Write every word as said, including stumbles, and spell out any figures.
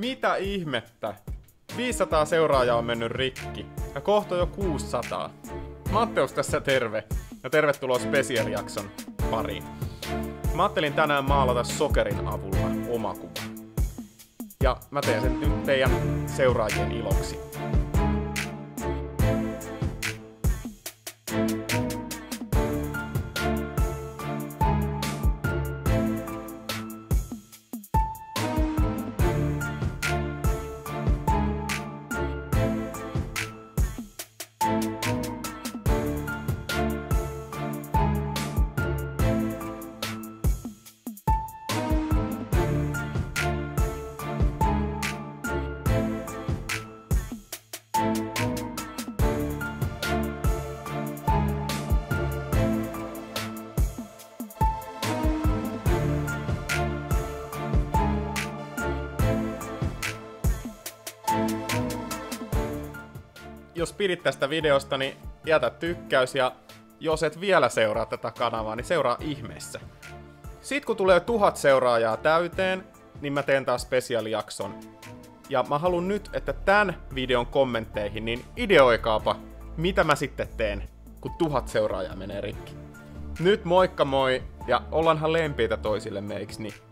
Mitä ihmettä? viisisataa seuraajaa on mennyt rikki. Ja kohta jo kuusisataa. Matteus tässä terve. Ja tervetuloa Special-jakson pariin. Mä ajattelin tänään maalata sokerin avulla omakuvan. Ja mä teen sen nyt teidän seuraajien iloksi. Jos pidit tästä videosta, niin jätä tykkäys, ja jos et vielä seuraa tätä kanavaa, niin seuraa ihmeessä. Sitten kun tulee tuhat seuraajaa täyteen, niin mä teen taas Special-jakson. Ja mä haluan nyt, että tämän videon kommentteihin, niin ideoikaapa, mitä mä sitten teen, kun tuhat seuraajaa menee rikki. Nyt moikka moi, ja ollaanhan lempeitä toisillemme, eiks niin?